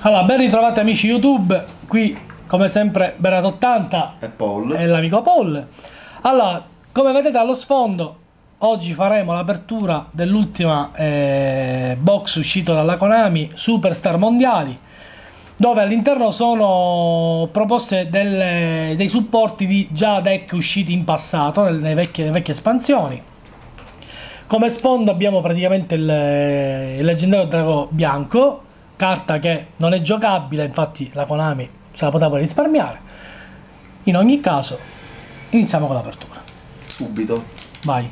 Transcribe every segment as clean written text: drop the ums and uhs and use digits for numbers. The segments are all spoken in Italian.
Allora, ben ritrovati amici YouTube, qui come sempre Berat80 e Paul e l'amico Paul. Allora, come vedete allo sfondo, oggi faremo l'apertura dell'ultima box uscito dalla Konami, Superstar Mondiali, dove all'interno sono proposte dei supporti di già deck usciti in passato, nelle vecchie espansioni. Come sfondo abbiamo praticamente il leggendario drago bianco, carta che non è giocabile, infatti la Konami se la poteva risparmiare. In ogni caso, iniziamo con l'apertura. subito. Vai.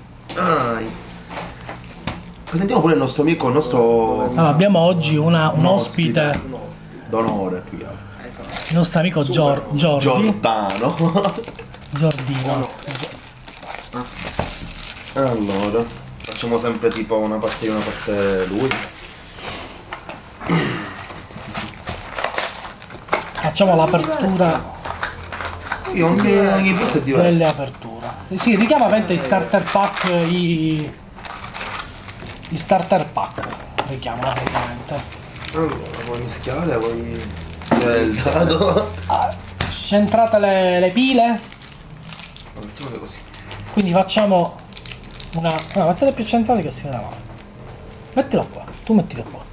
Presentiamo pure il nostro amico, il nostro Allora, abbiamo oggi un ospite d'onore più che altro. il nostro amico Giordino. Giordano. Allora, facciamo sempre tipo una parte io, una parte lui. Facciamo l'apertura Io ogni busta è diverso. delle aperture. Sì, richiama ovviamente i starter pack, i starter pack. Richiama praticamente. Allora, vuoi mischiare, vuoi il dado? Centrate le pile. Mettiamole così. Quindi facciamo una... No, mettete più centrale che si vede male. Mettilo qua, tu mettilo qua.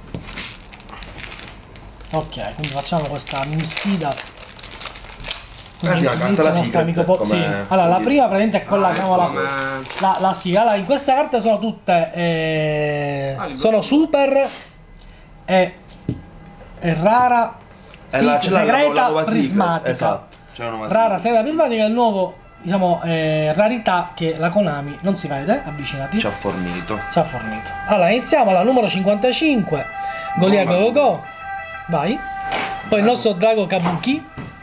Ok, quindi facciamo questa mini sfida. Quindi La carta la inizia il nostro secret, amico come... sì. Allora, la prima praticamente è quella che la sì. Allora, in queste carte sono tutte... sono super e rara, C'è la segreta, nuova secret, prismatica. esatto. C'è la nuova Rara, secret. segreta, prismatica è il nuovo, diciamo, rarità che la Konami non si vede, avvicinati. Ci ha fornito. Ci ha fornito. Allora, iniziamo alla numero 55. Golia Go Go. Vai. Poi il nostro drago Kabuki.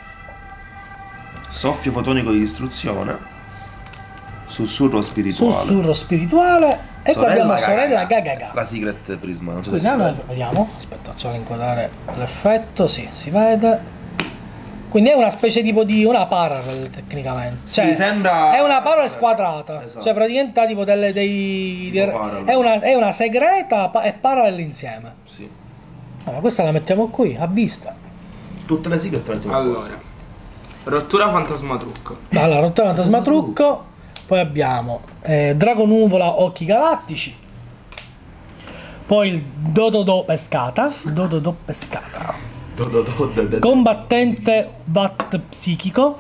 Soffio fotonico di distruzione. Sussurro spirituale. Sussurro spirituale. E poi abbiamo sorella Gagaga. La secret prisma. Non so Quindi se si allora, vede. vediamo. Aspetta, facciamo inquadrare l'effetto. Sì, si vede. Quindi è una specie tipo di una parallel tecnicamente. Sì, sembra... È una parallel squadrata. Esatto. Cioè praticamente ha tipo Tipo parallel. è una segreta e parallel insieme. Sì. Allora, questa la mettiamo qui, a vista. Tutte le secret le mettiamo qua. Allora, rottura fantasma trucco. Allora, rottura fantasma trucco. Poi abbiamo drago nuvola occhi galattici. Poi il Dododo pescata. Dododo pescata. Combattente Bat psichico.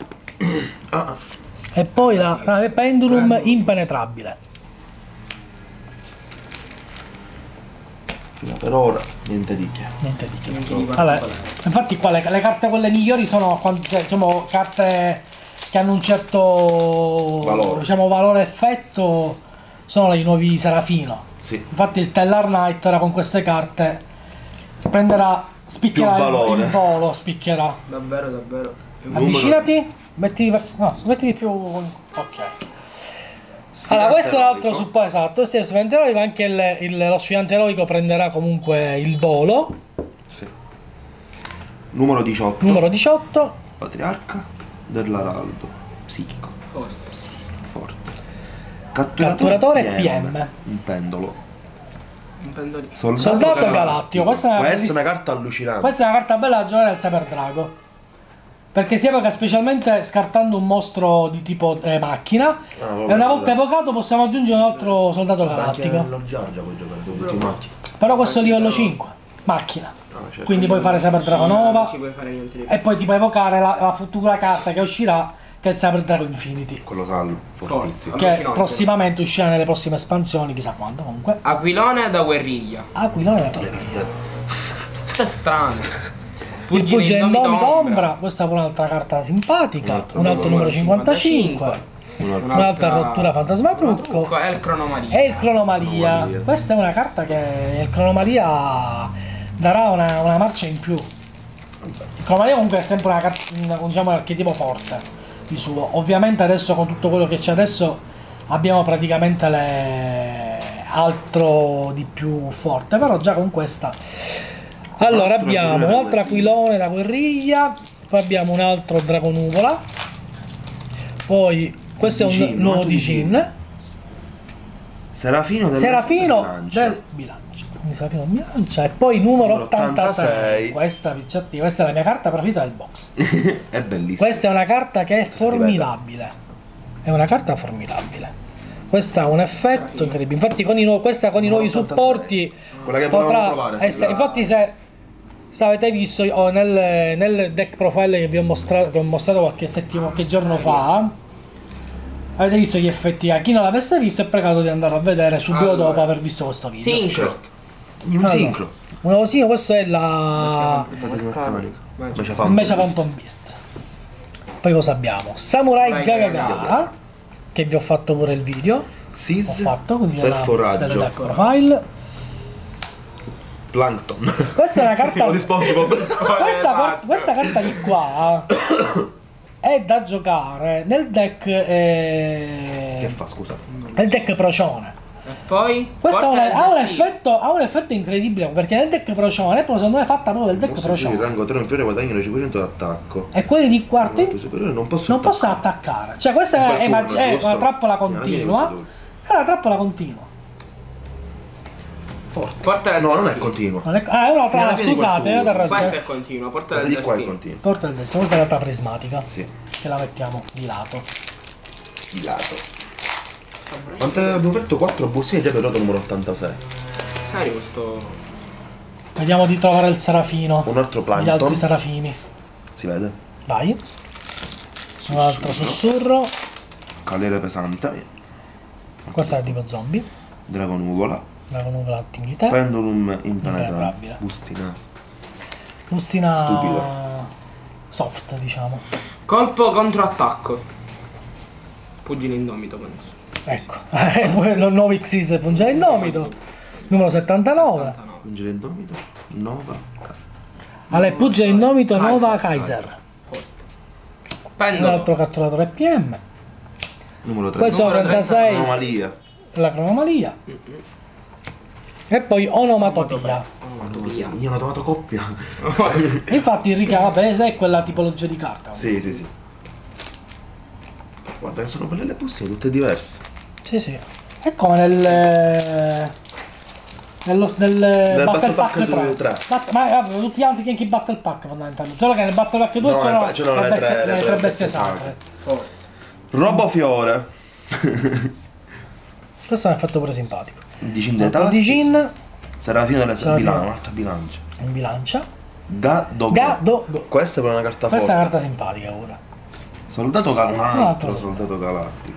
E poi la nave pendulum impenetrabile. Fino per ora niente di che. Niente di che. Allora, infatti qua le carte quelle migliori sono diciamo carte che hanno un certo valore, diciamo, valore effetto, sono i nuovi Serafino. Sì. Infatti il Tellar Knight ora con queste carte spiccherà Più valore. il volo, spiccherà. Davvero, davvero. Avvicinati, metti più. Ok. Allora, questo è un altro supporto, esatto. Questo è lo sfidante eroico, anche lo sfidante eroico prenderà comunque il volo. Sì. Numero 18. Numero 18. Patriarca dell'Araldo. Psichico. Forte. Catturatore PM. Un pendolo. Un pendolino. Soldato galattico. Questa è una carta allucinante. Questa è una carta bella da giocare al Saber Drago. Perché si evoca specialmente scartando un mostro di tipo macchina. E una volta evocato possiamo aggiungere un altro soldato galattico. Anche Lord Jar Jar puoi giocare tutti i macchine. Però questo è livello 5. Macchina. Certo. Quindi puoi fare Saber Drago Nova. Non ci puoi fare niente di più. E poi ti puoi evocare la futura carta che uscirà, che è il Saber Drago Infinity. Quello salvo, fortissimo. Che Allucinante. prossimamente uscirà nelle prossime espansioni, chissà quando comunque. Aquilone da guerriglia. Aquilone da Le carte. È strano. il Pugile Pugile Indomito Indomito Ombra. Ombra, questa è un'altra carta simpatica, un altro numero 55, un'altra rottura fantasma trucco È il cronomaria. e il Cronomalia. Questa è una carta che il Cronomalia darà una marcia in più. Il Cronomalia comunque è sempre una carta, diciamo, un archetipo forte di suo. Ovviamente adesso con tutto quello che c'è adesso abbiamo praticamente altro di più forte, però già con questa. Allora abbiamo un altro aquilone da guerriglia, poi abbiamo un altro drago nuvola, poi questo è un nuovo di Jin, Serafino del Serafino bilancio. del bilancio. quindi Serafino bilancia. E poi numero Numero 86. 86. Questa, picciotti, questa è la mia carta preferita del box. È bellissimo. Questa è una carta che è si vede? formidabile. È una carta formidabile. Questa ha un effetto incredibile. Infatti, questa con i nuovi 86. supporti Quella che volevamo provare. infatti, se avete visto nel deck profile che ho mostrato qualche giorno fa, avete visto gli effetti. A chi non l'avesse visto è pregato di andare a vedere subito Allora. dopo aver visto questo video. Sincro. Certo. Un sincro. Una così, questo è la Invece Mecha Phantom Beast. Poi cosa abbiamo? Samurai Vai, Gagaga, che vi ho fatto pure il video. Ho Sis fatto, quindi per della foraggio. deck profile. Plankton. Questa è una carta. Quello di SpongeBob. Questa carta di qua è da giocare nel deck. Che fa, scusa? Nel deck procione. E poi Questa porta del destino. ha un effetto incredibile perché nel deck procione, poi secondo me è fatta proprio del deck Mosse di procione. rango 3 inferiore guadagnano 500 d'attacco. E quelli di quarti Rango superiore non posso non posso attaccare. Cioè questa In è quel turno, è giusto? una trappola Alla fine continua. questo È una trappola continua. Forte. Porta del No, non è destino. continuo. Non è, è una Fino alla fine di quel scusate, turno. io Questa ragione. è continua, porta Questa del di qua è destino. continuo. Porta il destino, questa è la realtà prismatica. Sì, Che la mettiamo di lato. di lato. Quante abbiamo aperto 4 bustine già per il numero 86. Serio questo. Vediamo di trovare il serafino. Un altro Gli altri Plankton. serafini. Si vede? Vai. Un altro sussurro. Calere pesante. Questo è tipo zombie. Drago nuvola. Drago nuvola attività. Pendulum impenetrabile. Impenetrabile. Bustina. Bustina Stupido. soft, diciamo. Colpo contro attacco. Pugile indomito, penso. Ecco. Il nuovo Xyz Pungere Indomito. Numero 79. Pungere indomito. Nova. Cast. Alle Pugile Indomito Nova Kaiser. Kaiser. Un Pendolo. altro catturatore PM. Numero 3. Questo è Numero 36. Anomalia. La cronomalia. E poi onomatopia. Onomatopia. Io ho trovato coppia. Infatti il ricavo è quella tipologia di carta. Sì, sì, sì. Guarda che sono belle le bustine, tutte diverse. Sì, sì. È come nel Battle Pack 3. Ma vabbè, tutti gli altri che anche i Battle Pack fondamentalmente. Solo che nel Battle Pack 2 No, c'erano le tre bestie sacre. sacre. Forte. Robofiore. Questo è un effetto pure simpatico. Di Cin Un dei altro di tasti. Gin Serafino delle Serafino. bilancia. Un'altra bilancia. in bilancia. Gadogo. Questa è per una carta forte. Questa è una carta simpatica pure. Soldato galattico. Un altro Soldato galattico.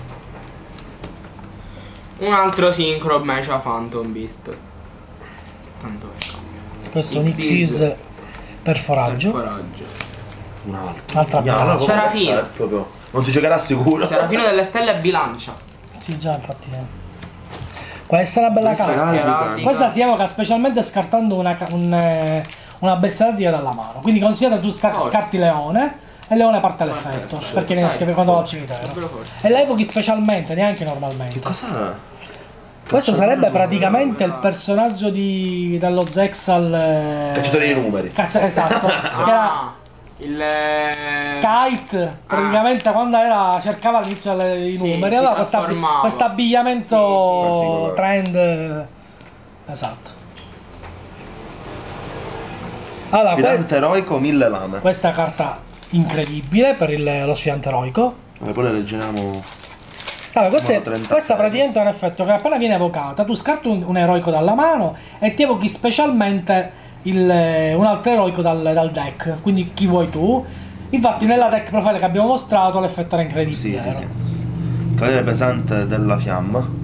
Un altro sincro Mecha Phantom Beast. Tanto che cambia. Questo è un Xyz. Xyz per foraggio. Foraggio. Un altro. Un'altra Allora, bilancia. Serafino. questa è proprio. Non si giocherà sicuro. Serafino delle stelle e bilancia. Sì, già infatti. Questa è una bella Questa è carta. heraldica. Questa si evoca specialmente scartando una bestiaria dalla mano. Quindi considera tu scarti leone e leone parte l'effetto. Perché viene scritto quando va al cimitero. Davvero forte. E la evochi specialmente, neanche normalmente. Cosa? Questo sarebbe praticamente il personaggio dello Zexal. Cacciatore di numeri. Esatto. Che era Ah, il Kite, praticamente quando cercava all'inizio i Sì, numeri, si aveva trasformava. questo abbigliamento Particolare. trend. Esatto. Allora, Sfidante eroico 1000 lame. questa carta incredibile per lo sfidante eroico. Poi le leggeriamo. Allora, Numero 36. questa praticamente è un effetto che appena viene evocata, tu scarti un eroico dalla mano e ti evochi specialmente un altro eroico dal deck, quindi chi vuoi tu. Infatti nella deck profile che abbiamo mostrato l'effetto era incredibile. Sì, sì, sì. Calere pesante della fiamma.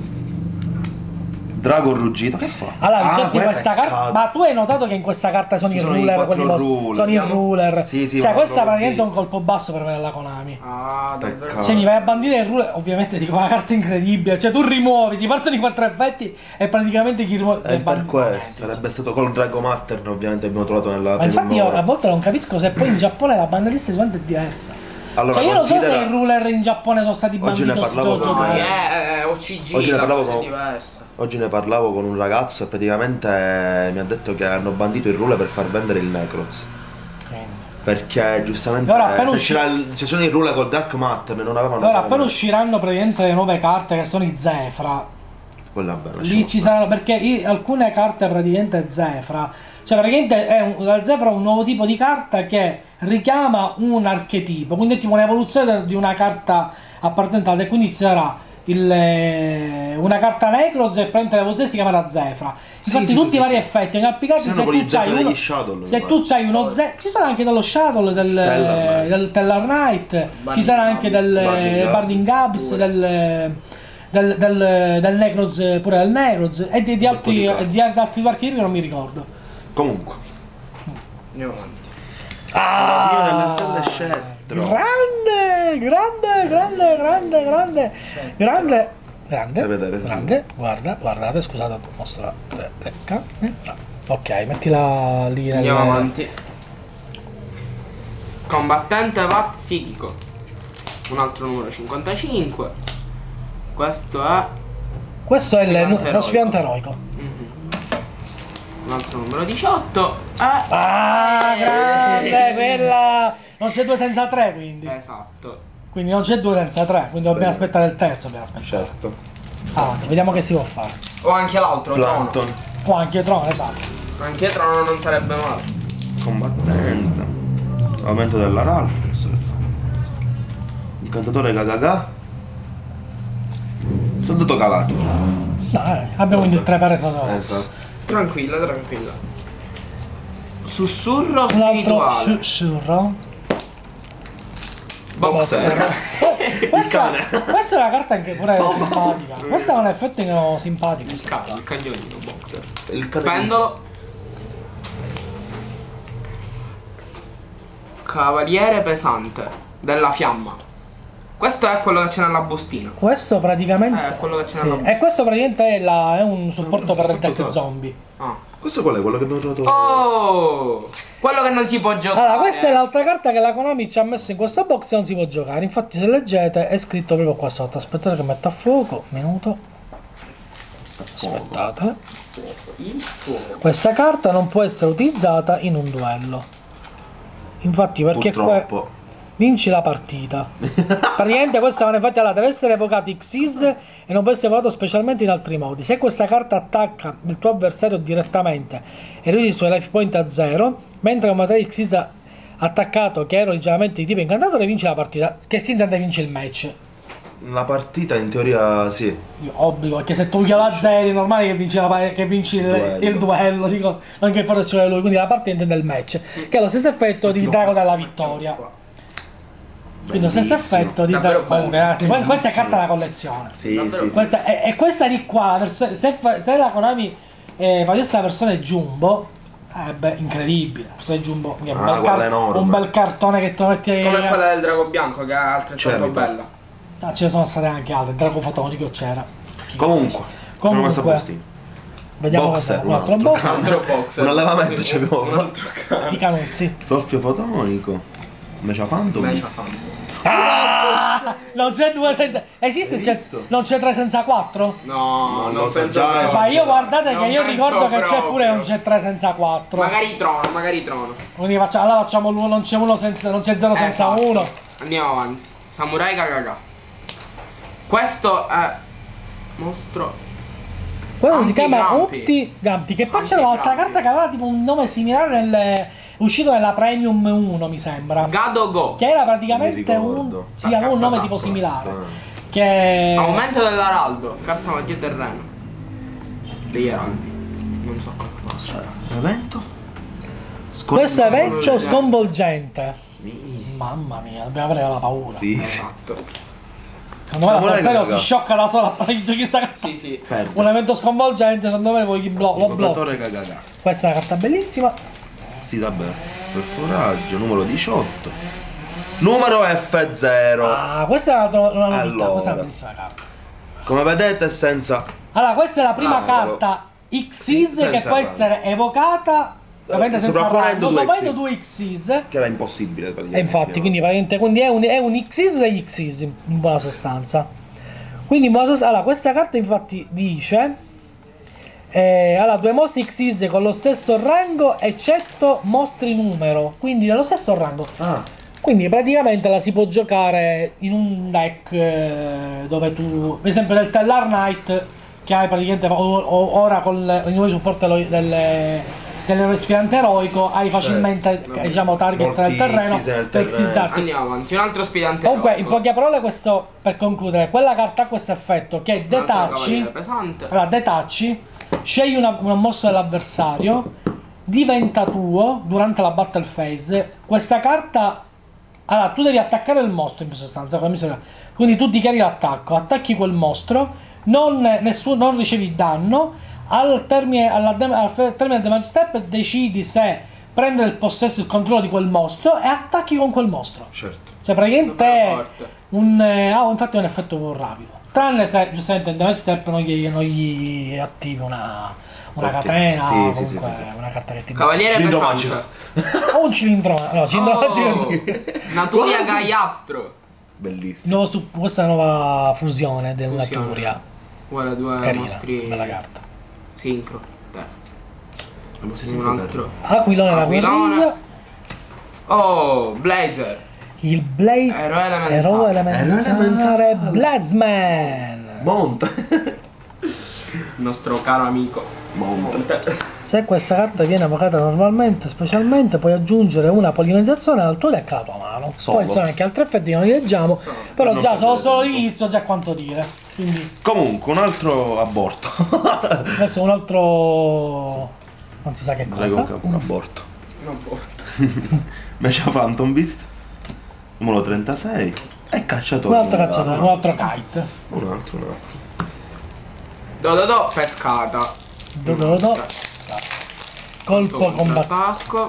Drago ruggito. Che fa? Allora, diciamo quella questa è carta. peccato. Ma tu hai notato che in questa carta sono Ci i sono i ruler, quattro quelli ruler. sono i ruler. Sì, sì, cioè, ma questa l'ho praticamente è un visto. colpo basso per me della Konami. Ah, davvero. Peccato. Cioè, mi vai a bandire il ruler, ovviamente dico una carta incredibile. Cioè, tu rimuovi, ti partono i 4 effetti e praticamente chi rimuove. E per questo sarebbe stato col Drago Mattern, ovviamente abbiamo trovato nella Ma infatti prima io ora. a volte non capisco se poi in Giappone la banalista sicuramente è diversa. Allora, Cioè io non so se considera- i ruler in Giappone sono stati Oggi ne banditi parlavo con- No, no, OCG, Oggi ne la parlavo cosa è con- diversa. Oggi ne parlavo con un ragazzo e praticamente mi ha detto che hanno bandito il ruler per far vendere il Necroz. Perché giustamente Ora, appena se usci- se c'erano i ruler col Dark Matter non avevano Allora, come- appena usciranno praticamente le nuove carte che sono i Zefra, Quella bella. Lì ci saranno, perché alcune carte praticamente Zefra, cioè praticamente la Zefra è un nuovo tipo di carta che richiama un archetipo, quindi è tipo un'evoluzione di una carta appartenente e quindi ci sarà una carta Necroz e prende l'evoluzione si chiama la Zefra. Infatti tutti i vari effetti vengono applicati se tu c'hai uno Zefra, ci sarà anche dello Shadow del Tellar Knight, ci sarà anche del Burning Abyss, del Necroz, pure del Necroz e di altri archetipi che non mi ricordo. Comunque Andiamo avanti. delle stelle scettro. Grande. Guardate, scusate, mostro la telecamera. Ok, mettila lì nel... Andiamo avanti. Combattente Vat psichico. Un altro numero 55. Questo è lo sfidante eroico. un altro numero 18. Grande, quella! Non c'è 2 senza 3, quindi. Esatto. Quindi non c'è 2 senza 3, quindi dobbiamo aspettare il terzo. Certo. Vediamo che si può fare. O anche l'altro, Trono. Plankton. O anche Tron, esatto. Anche Trono non sarebbe male. Combattente. Aumento della RAL. Questo che fa. Incantatore Gagaga. Soldato calato. No, abbiamo quindi il 3 per esatto. Esatto. Tranquilla. Sussurro Un altro spirituale. sussurro. Boxer. Questa è una carta anche pure simpatica. Questa è un effetto simpatico. Il cagnolino boxer. Il Pendolo. Cavaliere pesante della fiamma. Questo è quello che c'è nella bustina. Questo praticamente È quello che c'è sì. nella E questo praticamente è un supporto per il deck tasto. zombie. Ah. Questo qual è? Quello che abbiamo trovato? Oh! Quello che non si può giocare. Allora, questa è l'altra carta che la Konami ci ha messo in questo box e non si può giocare. Infatti, se leggete è scritto proprio qua sotto. Aspettate che metta a fuoco. Minuto. Aspettate. Il fuoco. Questa carta non può essere utilizzata in un duello. Infatti, perché Purtroppo. vinci la partita. Praticamente questa non è fatta, deve essere evocato Xyz e non può essere evocato specialmente in altri modi. Se questa carta attacca il tuo avversario direttamente e riduci i suoi life point a 0, mentre un materiale Xyz attaccato che era originalmente di tipo incantatore, vinci la partita. Che si intende vince il match. La partita in teoria sì. Obbligo, perché se tu chiama a 0 è normale che vinci il duello, dico, non che farci lui, quindi la partita intende il match, che è lo stesso effetto di Drago della vittoria. Quindi lo stesso effetto di Davvero comunque, ragazzi, questa è carta da collezione. Sì, Davvero? sì. Questa questa di qua, se la Konami facesse la versione Jumbo, incredibile. La versione Jumbo, quella enorme. un bel cartone che tu metti. Come quella del drago bianco che è altrettanto Certo. bella. Ce ne sono state anche altre, il drago fotonico c'era. Comunque. Proviamo questa Comunque, bustina. vediamo Boxer, un altro un box. Altro box. Un allevamento ci abbiamo Un fatto. altro cane. I canuzzi. Soffio fotonico. Mecha Phantom. Mecha Phantom. Non c'è 2 senza. Esiste? Hai visto? Non c'è 3 senza 4? No, Non non lo so penso già, proprio. Ma io guardate Non che io penso ricordo che c'è proprio. pure non c'è 3 senza 4. Magari Trono. Quindi allora facciamo l'uno, non c'è 1 senza, non c'è 0 senza Esatto. 1. Andiamo avanti. Samurai Gagaga. Questo è mostro. Questo si chiama Anti-Grumpy. Anti-Grumpy, che poi c'era l'altra Anti-Grumpy. carta che aveva tipo un nome similare uscito nella Premium 1, mi sembra. Gado Go. Che era Mi praticamente ricordo. sì, aveva un nome tipo similare. Che Aumento dell'araldo. Carta magia terreno. Degli araldi. Non so cosa fa. Aspetta, evento? questo è vecchio Sconvolgente. sconvolgente. Mamma mia, dobbiamo avere la paura. Sì, sì. Esatto. Secondo me Samurai l'avversario Gagaga. si sciocca da sola appena giochi sta carta. Sì. Perde. Un evento sconvolgente, secondo me voi lo blocchi. Giocatore Gagaga. Questa è una carta bellissima. Sì, vabbè. Perforaggio, numero 18. Numero F0. Questa è una novità, Allora. questa è una bellissima carta. Come vedete senza... Allora, questa è la prima Bravo. carta Xyz che senza può rango. essere evocata ovviamente senza sovrapponendo rango, due sovrapponendo due Xyz. Che era impossibile praticamente. E infatti, quindi è un Xyz degli Xyz in buona sostanza. Quindi in buona sostanza, allora, questa carta infatti dice allora, 2 mostri Xyz con lo stesso rango eccetto mostri numero, quindi dello stesso rango. Ah, Quindi praticamente la si può giocare in un deck dove tu, per esempio nel Tellar Knight, che hai praticamente ora con i nuovi supporti dell'eroe sfidante eroico hai facilmente diciamo target nel terreno per xizzarti. Andiamo avanti, un altro sfidante Comunque in eroico. poche parole questo, per concludere, quella carta ha questo effetto che Un altro detacci, cavaliere pesante. allora detacci, scegli un mosso dell'avversario, diventa tuo durante la battle phase, questa carta, allora tu devi attaccare il mostro in sostanza, quindi tu dichiari l'attacco, attacchi quel mostro, non ricevi danno, al termine del damage step decidi se prendere il possesso, il controllo di quel mostro e attacchi con quel mostro. Certo. Cioè praticamente Davvero è forte. infatti è un effetto più rapido. Tranne se giustamente in damage step non gli attivi una catena, Sì, comunque sì. una carta che ti Cavaliere Cilindro pesante. o un cilindro, no, cilindro Oh, Naturia Gaiastro. Bellissimo. questa è una nuova fusione del Fusione. Naturia. Guarda, due Carina, mostri. bella carta. Sincro. Non si Un sente altro. Aquilone la Aquilone. guerriglia. Oh, Blazer. Il Blade Eroe elementare. eroe elementare elementare. Blazman. Monta. Il nostro caro amico. Monta. Se questa carta viene evocata normalmente, specialmente, puoi aggiungere una polinizzazione al tuo deck alla tua mano. Solo. Poi ci sono anche altri effetti che non li leggiamo, però Non già perdere solo tempo. l'inizio già quanto dire. Quindi Comunque, un altro aborto. adesso un altro non si sa che cosa. Un aborto. Non può. Mecha Phantom Beast. Numero 36. E cacciatore. Un altro cacciatore, un altro kite. Un altro. Do, pescata. Do. Colpo combattuto. Attacco.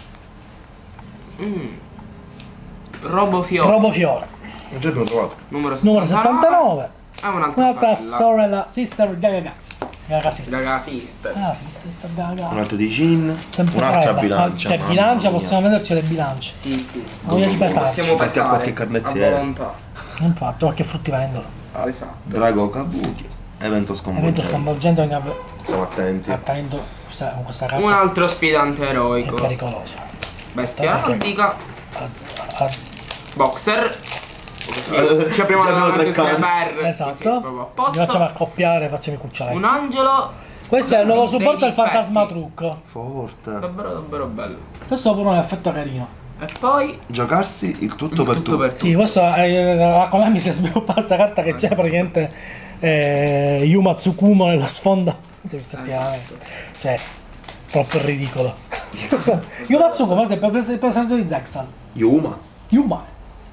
Robofiore. Robofiore. Non già abbiamo trovato. Numero Numero 79. 79. E un'altra Un'altra sorella. sorella, sister Gaga. Gaga sister. Raga, sister. Ah, sister Gaga. Un altro di Gin. Sempre Un'altra sorella. bilancia. Cioè, mamma bilancia, mia. possiamo vederci le bilance. Sì. Voglia di pesarci. Possiamo Perché pesare qualche a carnezziere. volontà. Infatti, qualche fruttivendolo. Esatto. Drago Kabuki. Evento sconvolgente. Evento sconvolgente, quindi Stiamo attenti. attento con questa carta. Un altro sfidante È eroico. pericoloso. Bestia Perché? antica. Ah, Boxer. Ci apriamo Già abbiamo davanti tre il 3 cani. per. Così, esatto. proprio a Vi posto. facciamo accoppiare, facciamo i cucciolati. Un angelo. Questo è il nuovo supporto del Degli specchi. fantasma trucco. Forte. Davvero bello. Questo è pure un effetto carino. E poi. Giocarsi il tutto per tutto tutto. per Sì, questo la Konami si è sviluppata questa carta che c'è praticamente Yuma Tsukumo nello sfondo. Sì, effettivamente. Cioè, troppo ridicolo. Yuma Tsukumo è per il personaggio di Zexal. Yuma. Yuma.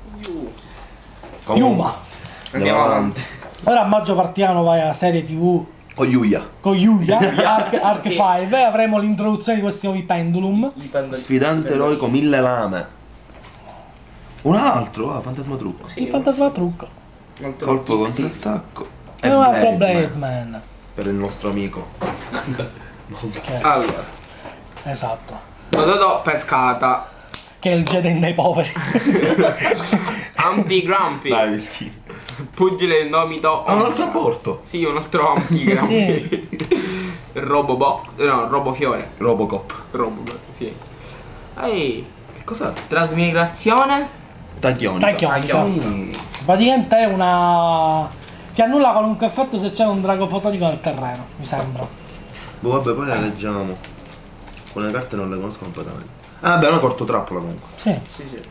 Yuma. Andiamo avanti. Ora a maggio partiamo, vai a serie TV O Yuya. con Yuya, Arc Sì. 5, e avremo l'introduzione di questi nuovi pendulum. Sfidante eroico 1000 lame. Un altro, fantasma trucco. Sì, Il fantasma trucco. molto Colpo pixie. contrattacco. E un altro Blazman. Blazeman. Per il nostro amico. Allora. Esatto. Do, pescata. Che è il Jedi dei poveri. Anti-Grumpy. Dai, mischi. Pugile nomito. Ah, un altro aborto. Sì, un altro anti-Grumpy. Robobox. No, Robofiore. Robocop. Robobox, sì. Ehi. Che cos'è? Trasmigrazione. Tachionica. Tachionica. Mm. Praticamente è una... ti annulla qualunque effetto se c'è un drago fotonico nel terreno, mi sembra. Boh, vabbè, poi le leggiamo. Quelle carte non le conosco completamente. Ah, beh, è una cortotrappola comunque. Sì. Sì.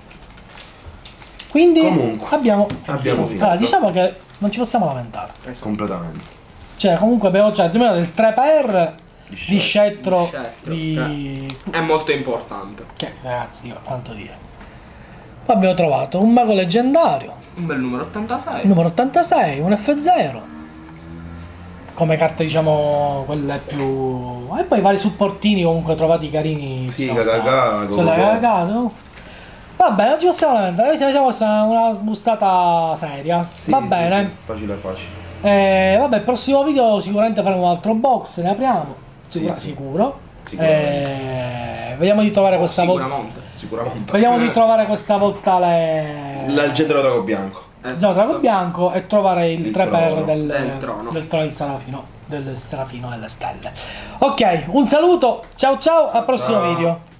Quindi Comunque, abbiamo finito. Allora, diciamo che non ci possiamo lamentare. Completamente. Cioè, comunque abbiamo già almeno del 3x di scettro Di scettro, di... È molto importante. Che ragazzi, dico, quanto dire. Poi abbiamo trovato un mago leggendario, Un bel numero 86. numero 86, un F0. Come carte, diciamo, quelle più... E poi vari supportini comunque trovati carini. Sì, ci sono Gaga, stati. Sono Gaga. Gaga, no? Vabbè, non ci possiamo lamentare, noi siamo una sbustata seria. Sì, Va sì, bene. sì. Facile, facile. Vabbè, il prossimo video sicuramente faremo un altro box, ne apriamo. Sì. Sicuro. Sicuramente. Vediamo di trovare questa volta. Sicuramente. Sicuramente. Vediamo di trovare questa volta le... Il genere drago bianco. No, drago bianco e trovare il Il 3x trono. Del trono. del trono di Serafino. Del Serafino e le stelle. Ok, un saluto, ciao ciao, al prossimo Ciao. video.